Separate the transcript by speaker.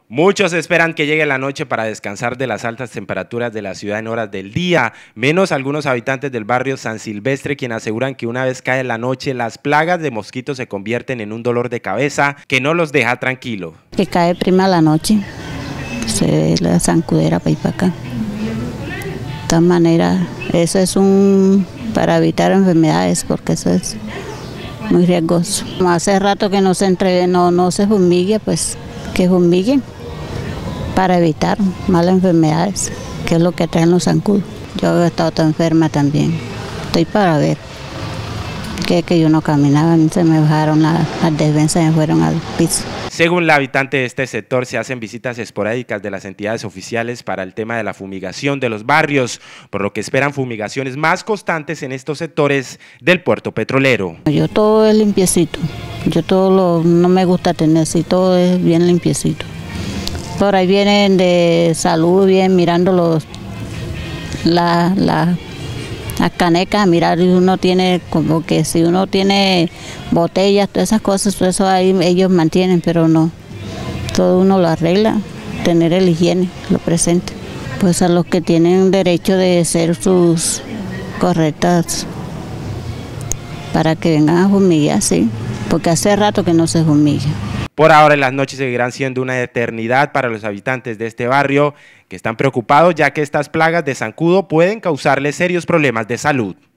Speaker 1: Muchos esperan que llegue la noche para descansar de las altas temperaturas de la ciudad en horas del día, menos algunos habitantes del barrio San Silvestre, quienes aseguran que una vez cae la noche, las plagas de mosquitos se convierten en un dolor de cabeza que no los deja tranquilos.
Speaker 2: Que cae prima la noche, se ve la zancudera para ir para acá. De todas maneras, eso es para evitar enfermedades, porque eso es muy riesgoso. Hace rato que no se fumigue, pues que fumiguen para evitar malas enfermedades, que es lo que traen los zancudos. Yo he estado tan enferma también, estoy para ver que yo no caminaba, se me bajaron las defensas y me fueron al piso.
Speaker 1: Según la habitante de este sector, se hacen visitas esporádicas de las entidades oficiales para el tema de la fumigación de los barrios, por lo que esperan fumigaciones más constantes en estos sectores del puerto petrolero.
Speaker 2: Yo todo es limpiecito, no me gusta tener así, todo es bien limpiecito. Por ahí vienen de salud, bien mirando las canecas, a mirar si uno tiene, como que si uno tiene botellas, todas esas cosas, todo eso ahí ellos mantienen, pero no, todo uno lo arregla, tener el higiene, lo presente. Pues a los que tienen derecho de hacer sus correctas para que vengan a fumigar, sí, porque hace rato que no se fumiga.
Speaker 1: Por ahora las noches seguirán siendo una eternidad para los habitantes de este barrio, que están preocupados ya que estas plagas de zancudo pueden causarles serios problemas de salud.